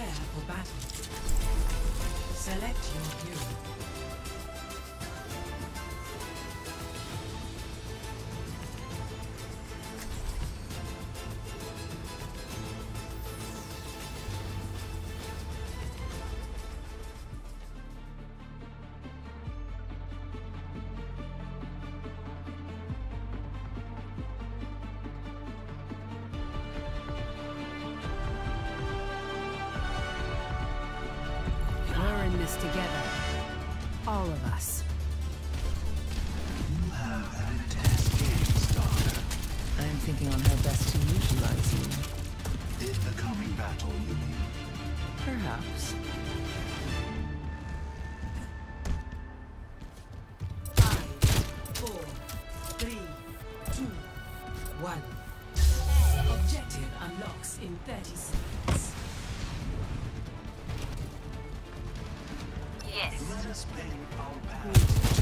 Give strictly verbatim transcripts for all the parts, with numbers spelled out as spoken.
Prepare for battle. Select your hero. This together. All of us. You have an intense game starter. I'm thinking on how best to utilize you. In the coming battle, you mean? Perhaps. Five, four, three, two, one. Objective unlocks in thirty seconds. Yes. Let us pay our path.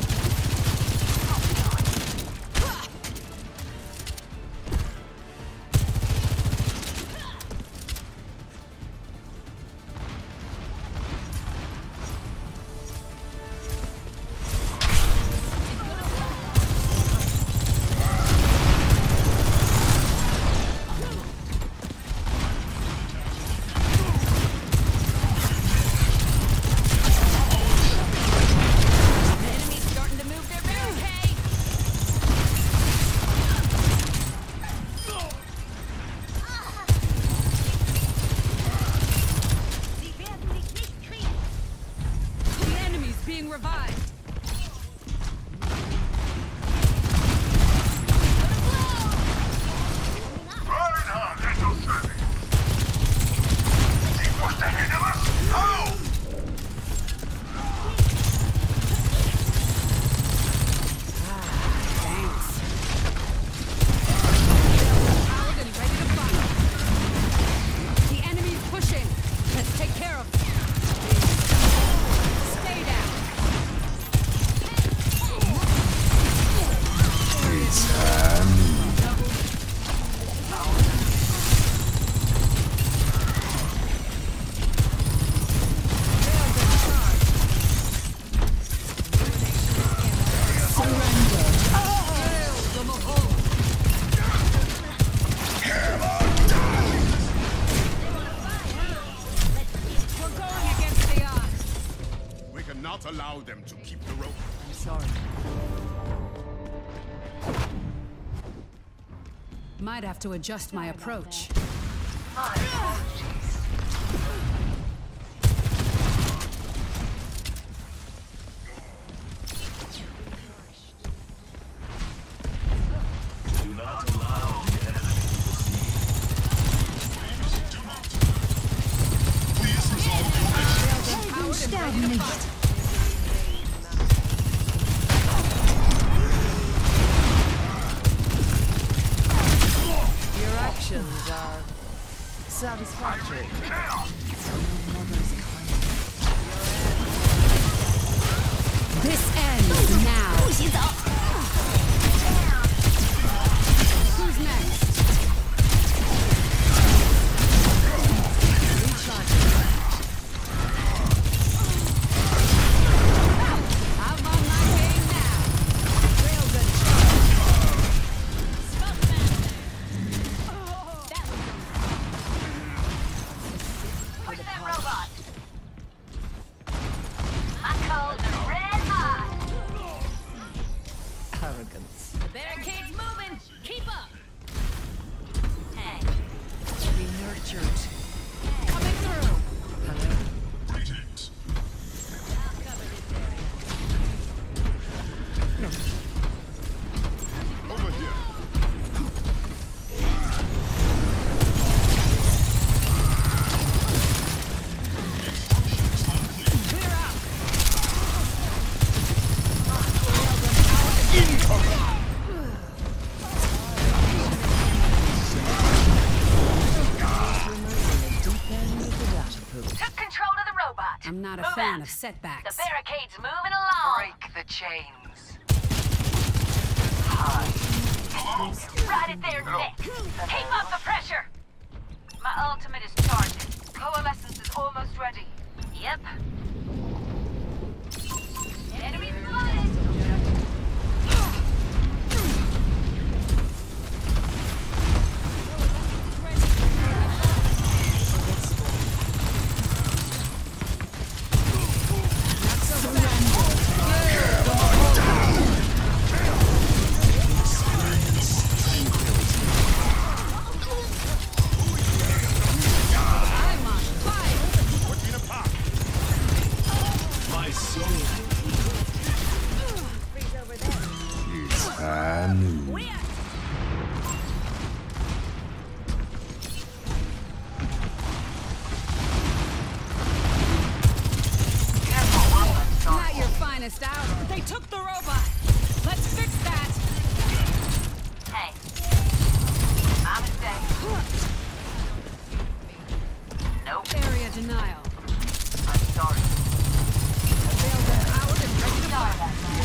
Allow them to keep the rope. I'm sorry. Might have to adjust my approach. My apologies. Do not allow the enemy to Do not. Please resolve your issue. Stagnate. Actions are satisfactory. This ends now. Who's next? I'm on my game now. Railgun Push that robot. I called the red hot. arrogance. The barricade's moving. Keep up. Hey. Be nurtured. Coming through. Hello. Greetings. I'll cover this area. Over here. Took control of the robot. I'm not a Move fan out. of setbacks. The barricade's moving along. Break the chains. Right at their neck. Keep up the pressure. My ultimate is charging. Coalescence is They took the robot. Let's fix that. Hey. My mistake. Nope. Area denial. I'm sorry. Available powered and ready to fire.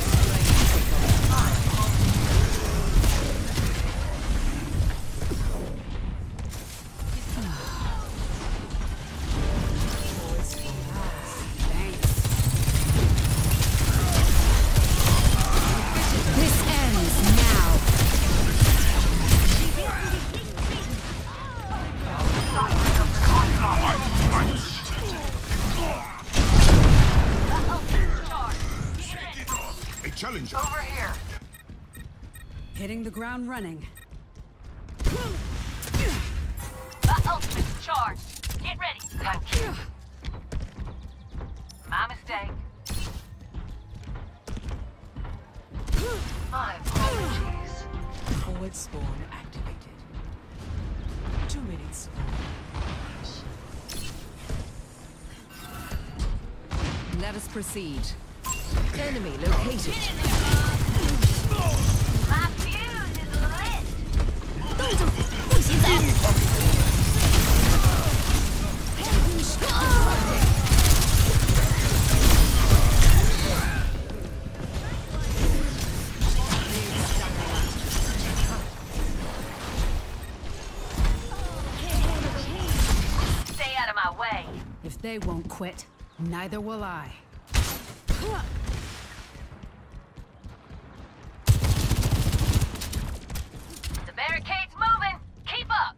This ends now. A challenger. Over here. Hitting the ground running. The ultimate's charged. Get ready. Thank you. My mistake. My apologies. Forward spawn activated. Two minutes. Let us proceed. Enemy located. My fuse is lit. Stay out of my way. If they won't quit, neither will I. The barricade's moving. Keep up.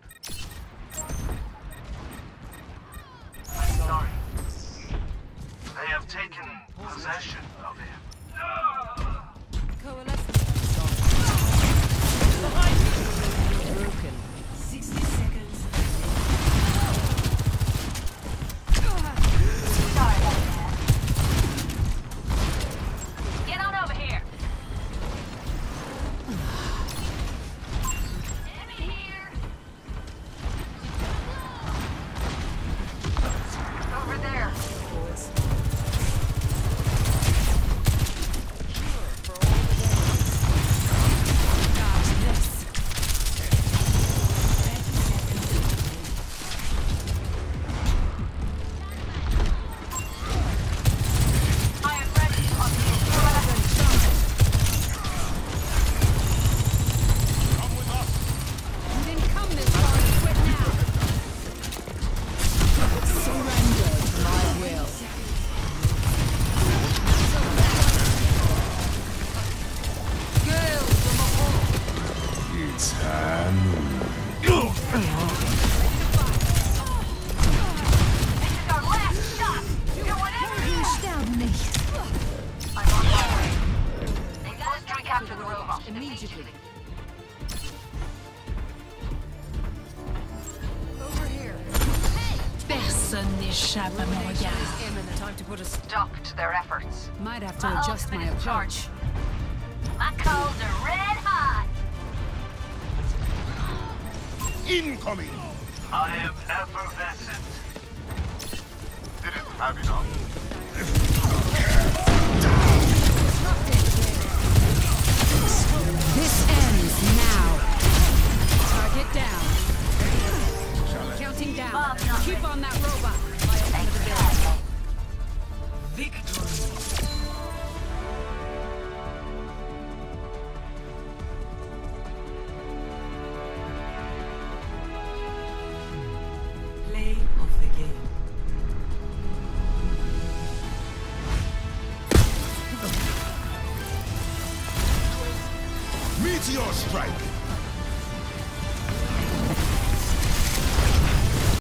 I'm sorry. They have taken possession of him. Broken. sixty seconds. Sorry about that. Get on over here. Enemy here. Over there. Dodge this. I am ready on the You didn't come this far to quit now. Surrender to my will. Girl from afar. It's time. This is our last shot. Do whatever you I'm on my way. They got us to recapture the robot. Immediately. Over here. Personne n'échappe à mon regard. Is imminent. Time to put a stop. Stop to their efforts. Might have to My adjust my ultimate is approach. My coals are red hot. Incoming. I am effervescent. Didn't have enough. This ends now. Target down. Counting down. Keep on that robot. My ultimate ability. Victory. Play of the game. Meteor strike.